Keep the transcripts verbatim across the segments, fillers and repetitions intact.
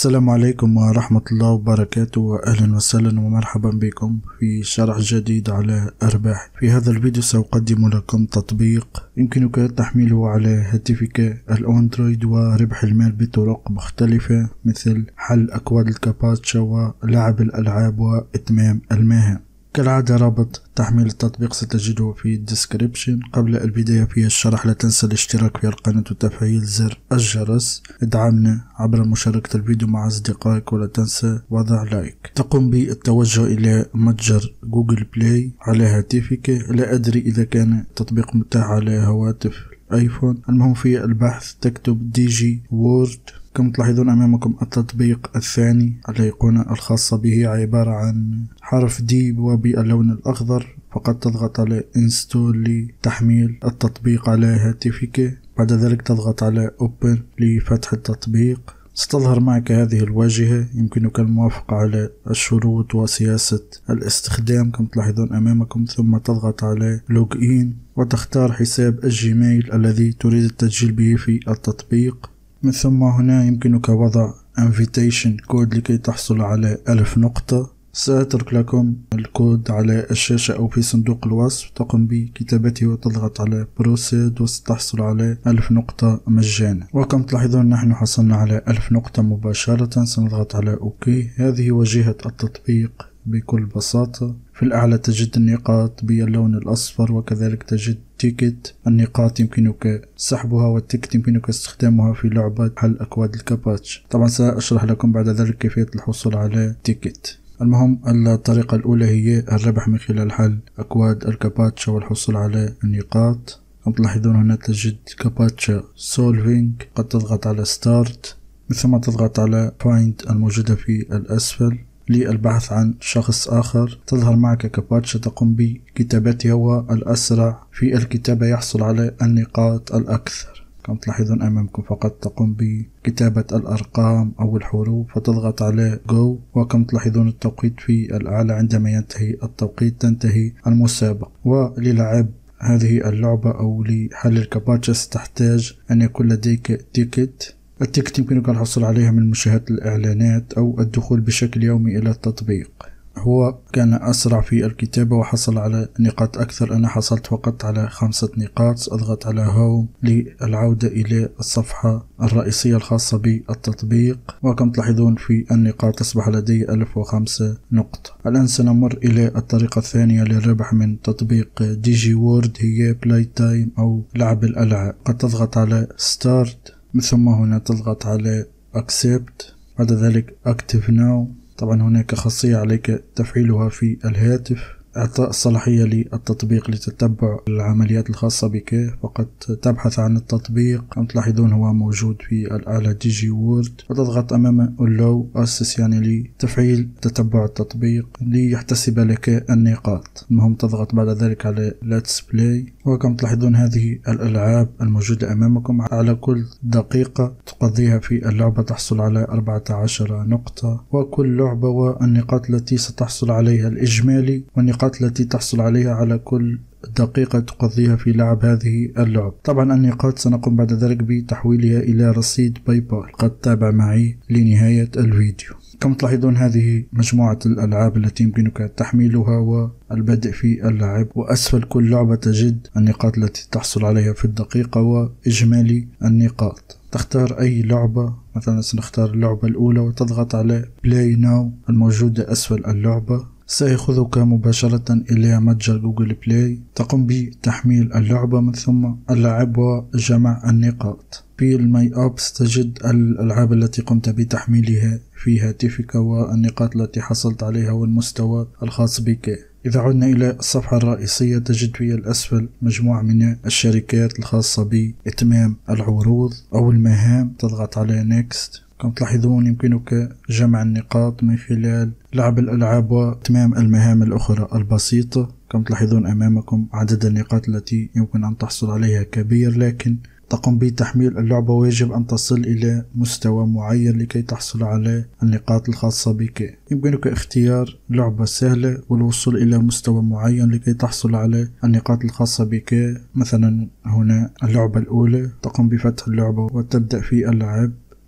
السلام عليكم ورحمة الله وبركاته، وأهلا وسهلا ومرحبا بكم في شرح جديد على أرباح. في هذا الفيديو سأقدم لكم تطبيق يمكنك تحميله على هاتفك الأندرويد وربح المال بطرق مختلفة، مثل حل أكواد الكاباتشا ولعب الألعاب وإتمام المهام. كالعادة رابط تحميل التطبيق ستجده في الديسكريبشن. قبل البداية في الشرح لا تنسى الاشتراك في القناة وتفعيل زر الجرس. ادعمنا عبر مشاركة الفيديو مع أصدقائك ولا تنسى وضع لايك. تقوم بالتوجه إلى متجر جوجل بلاي على هاتفك. لا أدري إذا كان التطبيق متاح على هواتف ايفون. المهم في البحث تكتب دي جي وورد. كما تلاحظون أمامكم التطبيق الثاني. الأيقونة الخاصة به عبارة عن حرف دي وباللون الأخضر. فقط تضغط على انستول لتحميل التطبيق على هاتفك. بعد ذلك تضغط على اوبن لفتح التطبيق. ستظهر معك هذه الواجهة. يمكنك الموافقة على الشروط وسياسة الاستخدام كما تلاحظون أمامكم، ثم تضغط على لوج إن وتختار حساب الجيميل الذي تريد التسجيل به في التطبيق. من ثم هنا يمكنك وضع invitation كود لكي تحصل على ألف نقطة. سأترك لكم الكود على الشاشة أو في صندوق الوصف. تقوم بكتابته وتضغط على بروسيد وستحصل على ألف نقطة مجانا. وكم تلاحظون نحن حصلنا على ألف نقطة مباشرة. سنضغط على أوكي. هذه واجهة التطبيق بكل بساطة. في الأعلى تجد النقاط باللون الأصفر، وكذلك تجد تيكت. النقاط يمكنك سحبها والتيكت يمكنك استخدامها في لعبة حل أكواد الكاباتش. طبعا سأشرح لكم بعد ذلك كيفية الحصول على تيكت. المهم الطريقة الأولى هي الربح من خلال حل أكواد الكاباتشا والحصول على النقاط. كما تلاحظون هنا تجد كاباتشا سولفينج. قد تضغط على ستارت، من ثم تضغط على فايند الموجودة في الأسفل للبحث عن شخص آخر. تظهر معك كاباتشا تقوم بكتابتها، والأسرع في الكتابة يحصل على النقاط الأكثر. كما تلاحظون أمامكم فقط تقوم بكتابة الأرقام أو الحروف فتضغط على جو. وكما تلاحظون التوقيت في الأعلى. عندما ينتهي التوقيت تنتهي المسابقة. وللعب هذه اللعبة أو لحل الكاباتشا ستحتاج أن يكون لديك تيكت. التيكت يمكنك الحصول عليها من مشاهدة الإعلانات أو الدخول بشكل يومي إلى التطبيق. هو كان أسرع في الكتابة وحصل على نقاط أكثر. أنا حصلت فقط على خمسة نقاط. سأضغط على هوم للعودة إلى الصفحة الرئيسية الخاصة بالتطبيق. وكما تلاحظون في النقاط أصبح لدي ألف وخمسة نقطة. الآن سنمر إلى الطريقة الثانية للربح من تطبيق دي جي وورد، هي بلاي تايم أو لعب الألعاب. قد تضغط على ستارت، من ثم هنا تضغط على accept. بعد ذلك active now. طبعا هناك خاصية عليك تفعيلها في الهاتف، إعطاء الصلاحية للتطبيق لتتبع العمليات الخاصة بك. فقط تبحث عن التطبيق. كما تلاحظون هو موجود في الأعلى دي جي وورد. وتضغط أمام allow access يعني لتفعيل تتبع التطبيق ليحتسب لك النقاط. المهم تضغط بعد ذلك على let's play. وكما تلاحظون هذه الألعاب الموجودة أمامكم. على كل دقيقة تقضيها في اللعبة تحصل على أربعة عشر نقطة. وكل لعبة والنقاط التي ستحصل عليها الإجمالي والنقاط التي تحصل عليها على كل دقيقة تقضيها في لعب هذه اللعبة. طبعا النقاط سنقوم بعد ذلك بتحويلها إلى رصيد باي بال. قد تابع معي لنهاية الفيديو. كما تلاحظون هذه مجموعة الألعاب التي يمكنك تحميلها والبدء في اللعب. وأسفل كل لعبة تجد النقاط التي تحصل عليها في الدقيقة وإجمالي النقاط. تختار أي لعبة. مثلا سنختار اللعبة الأولى وتضغط على Play Now الموجودة أسفل اللعبة. سيأخذك مباشرة إلى متجر جوجل بلاي. تقوم بتحميل اللعبة من ثم اللعب وجمع النقاط. في الماي أبس تجد الألعاب التي قمت بتحميلها في هاتفك والنقاط التي حصلت عليها والمستوى الخاص بك. إذا عدنا إلى الصفحة الرئيسية تجد في الأسفل مجموعة من الشركات الخاصة بإتمام العروض أو المهام. تضغط على Next. كما تلاحظون يمكنك جمع النقاط من خلال لعب الألعاب وإتمام المهام الأخرى البسيطة. كما تلاحظون أمامكم عدد النقاط التي يمكن أن تحصل عليها كبير، لكن تقوم بتحميل اللعبة ويجب أن تصل إلى مستوى معين لكي تحصل على النقاط الخاصة بك. يمكنك اختيار لعبة سهلة والوصول إلى مستوى معين لكي تحصل على النقاط الخاصة بك. مثلا هنا اللعبة الأولى تقوم بفتح اللعبة وتبدأ في اللعب.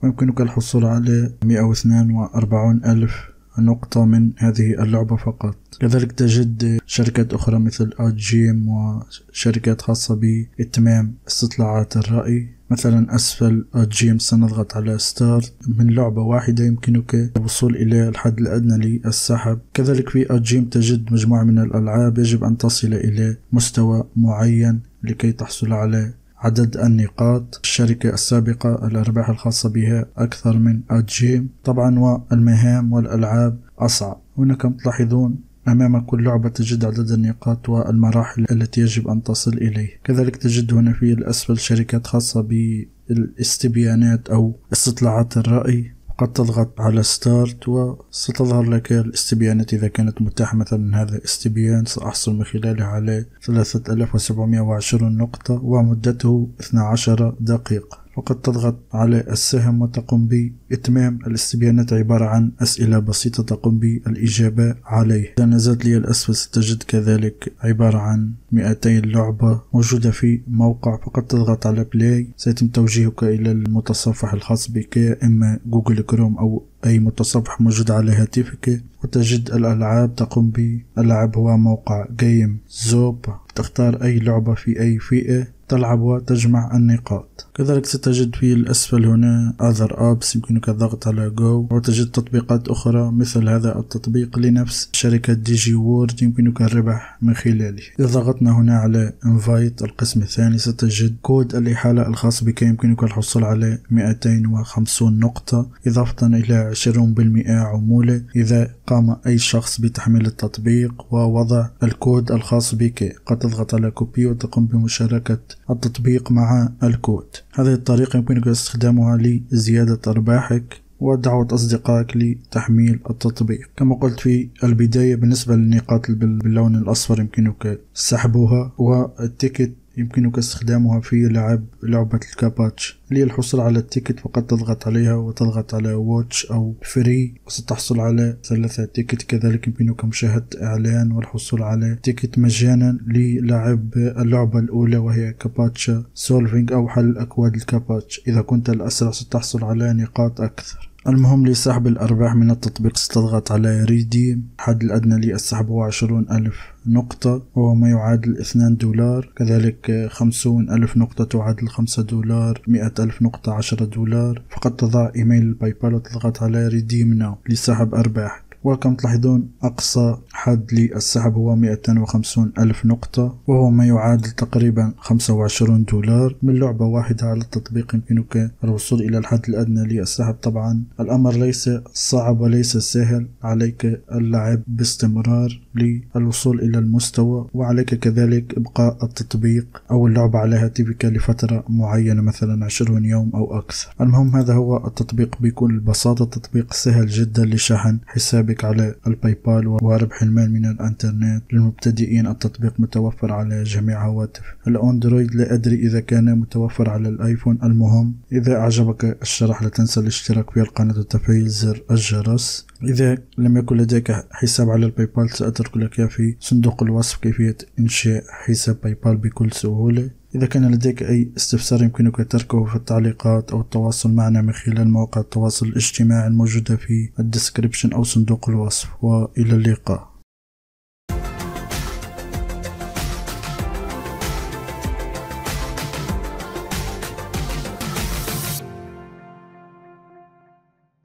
ويمكنك الحصول على مئة واثنين وأربعين ألف نقطة من هذه اللعبة فقط. كذلك تجد شركات أخرى مثل آجيم وشركات خاصة بإتمام استطلاعات الرأي. مثلا أسفل آجيم سنضغط على ستارت، من لعبة واحدة يمكنك الوصول إلى الحد الأدنى للسحب. كذلك في آجيم تجد مجموعة من الألعاب يجب أن تصل إلى مستوى معين لكي تحصل على عدد النقاط. الشركة السابقة الأرباح الخاصة بها أكثر من آجيم طبعا، والمهام والألعاب أصعب. هنا كما تلاحظون أمام كل لعبة تجد عدد النقاط والمراحل التي يجب أن تصل إليه. كذلك تجد هنا في الأسفل شركات خاصة بالاستبيانات أو استطلاعات الرأي. قد تضغط على ستارت وستظهر لك الاستبيانات إذا كانت متاحة. مثلا هذا استبيان سأحصل من خلاله على ثلاثة آلاف وسبعمئة وعشرين نقطة ومدته اثنتي عشرة دقيقة. وقد تضغط على السهم وتقوم بإتمام الاستبيانات، عبارة عن أسئلة بسيطة تقوم بالإجابة عليه. إذا نزلت لي الأسفل ستجد كذلك عبارة عن مئتين لعبة موجودة في موقع. فقط تضغط على بلاي، سيتم توجيهك إلى المتصفح الخاص بك، إما جوجل كروم أو أي متصفح موجود على هاتفك، وتجد الألعاب تقوم باللعب. هو موقع جيم زوب، تختار أي لعبة في أي فئة تلعب وتجمع النقاط. كذلك ستجد في الأسفل هنا other apps، يمكنك الضغط على go وتجد تطبيقات أخرى مثل هذا التطبيق لنفس شركة ديجي وورد يمكنك الربح من خلاله. إذا ضغطنا هنا على invite القسم الثاني ستجد كود الإحالة الخاص بك، يمكنك الحصول على مئتين وخمسين نقطة إضافة إلى عشرين بالمئة عمولة إذا قام أي شخص بتحميل التطبيق ووضع الكود الخاص بك. قد تضغط على كوبي وتقوم بمشاركة التطبيق مع الكود. هذه الطريقة يمكنك استخدامها لزيادة أرباحك ودعوة أصدقائك لتحميل التطبيق. كما قلت في البداية، بالنسبة للنقاط باللون الأصفر يمكنك سحبها، والتيكت يمكنك استخدامها في لعب لعبة الكاباتش. للحصول على التيكت فقط تضغط عليها وتضغط على واتش أو فري وستحصل على ثلاثة تيكت. كذلك يمكنك مشاهدة إعلان والحصول على تيكت مجانا للعب اللعبة الأولى وهي كاباتشا سولفينج أو حل أكواد الكاباتش. إذا كنت الأسرع ستحصل على نقاط أكثر. المهم لسحب الأرباح من التطبيق ستضغط على ريديم. الحد الأدنى للسحب هو عشرون ألف نقطة وهو ما يعادل اثنين دولار. كذلك خمسون ألف نقطة تعادل خمسة دولار. مئة ألف نقطة عشرة دولار. فقط تضع إيميل الباي بال وتضغط على ريديم ناو لسحب أرباح. وكما تلاحظون أقصى حد للسحب هو مئتين وخمسين ألف نقطة وهو ما يعادل تقريبا خمسة وعشرين دولار. من لعبة واحدة على التطبيق يمكنك الوصول إلى الحد الأدنى للسحب. طبعا الأمر ليس صعب وليس سهل، عليك اللعب باستمرار للوصول إلى المستوى، وعليك كذلك إبقاء التطبيق أو اللعبة على هاتفك لفترة معينة، مثلا عشرين يوم أو أكثر. المهم هذا هو التطبيق بكل بساطة. تطبيق سهل جدا لشحن حسابك على الباي بال وربح المال من الانترنت للمبتدئين. التطبيق متوفر على جميع هواتف الاندرويد، لا ادري اذا كان متوفر على الايفون. المهم اذا اعجبك الشرح لا تنسى الاشتراك في القناة وتفعيل زر الجرس. اذا لم يكن لديك حساب على الباي بال سأترك لك في صندوق الوصف كيفية انشاء حساب باي بال بكل سهولة. إذا كان لديك أي استفسار يمكنك تركه في التعليقات أو التواصل معنا من خلال مواقع التواصل الاجتماعي الموجودة في الديسكريبشن أو صندوق الوصف. وإلى اللقاء.